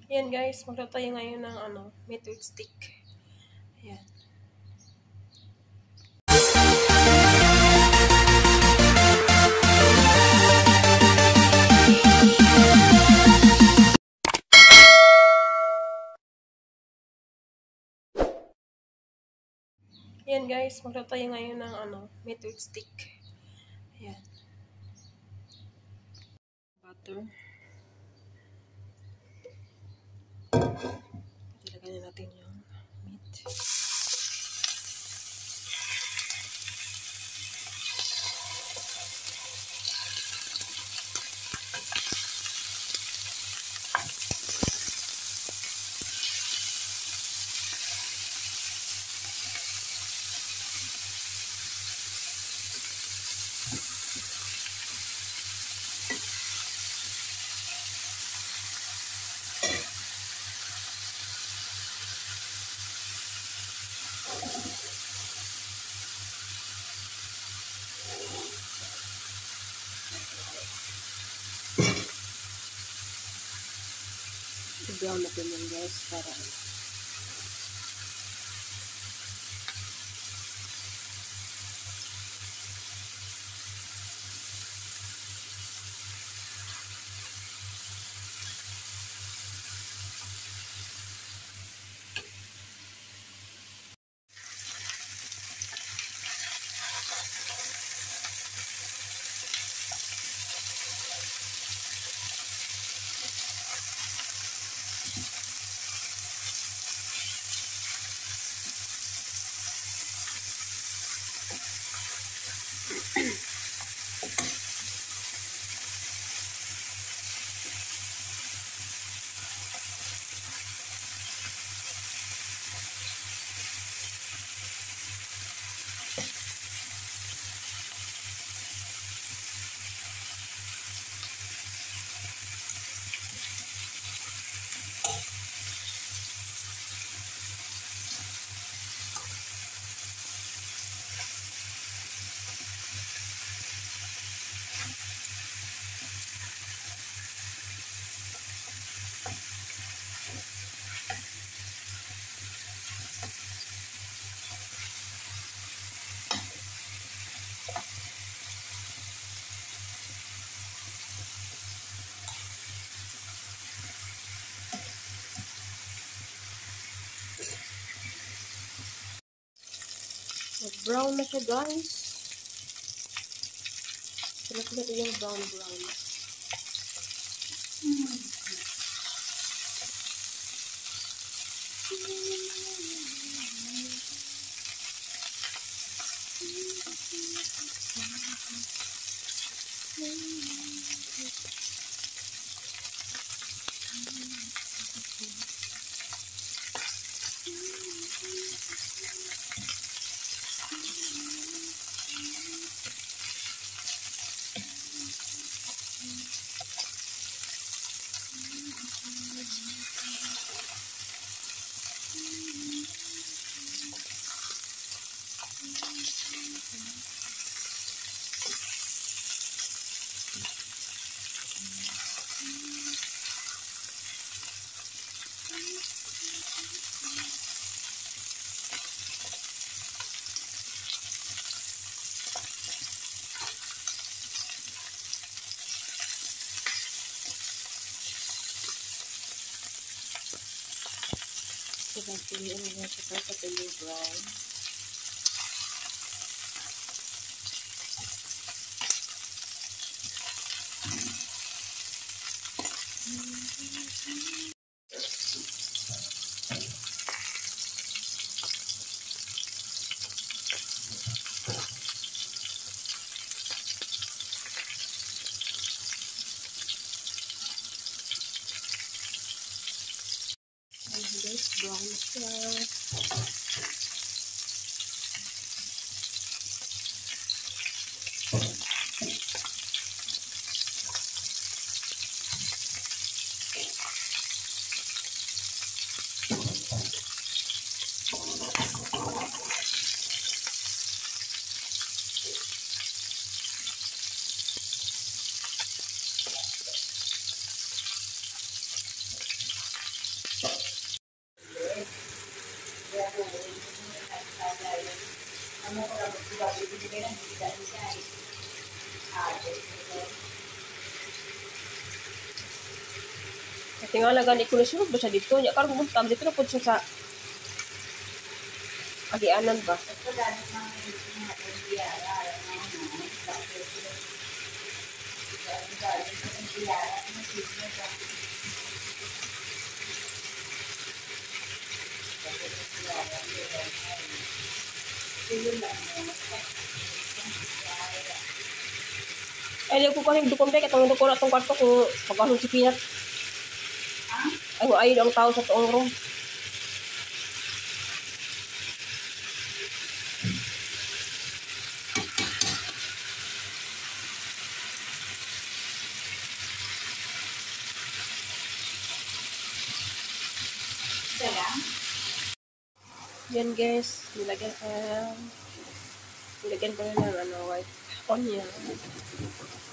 Ayan guys, magtatayo ngayon ng meat with stick. Ayan. Ayan guys, magtatayo ngayon ng meat with stick. Ayan. Butter. Ilagay natin yung meat. I-brown natin yan guys para brown na siya guys. Sarap natin yung brown. Diba, piliin mo siya para yung brown. Guys, brown na siya. Tingala gani ko nasunod ba siya dito? Ya karon muntag dito na pud siya sa agianan ba? Ay, ko kaning dukom kay katong dukom atong kwarto ko pagahon si Pinat. Ay, ang tao sa tuong room. Yan guys, nilagyan ko na ng white onion.